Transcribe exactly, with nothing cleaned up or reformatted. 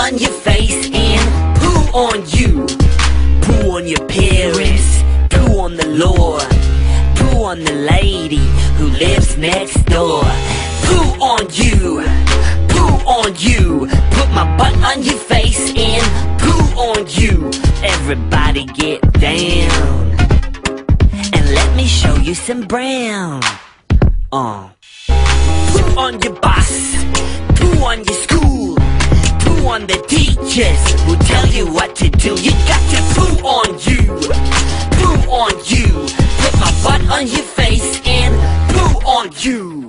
on your face and poo on you. Poo on your parents, poo on the Lord, poo on the lady who lives next door. Poo on you, poo on you. Put my butt on your face and poo on you. Everybody get down and let me show you some brown. Uh. Poo on your boss, poo on your school, poo on the teachers who tell you what to do. You got to poo on you, poo on you. Put my butt on your face and poo on you.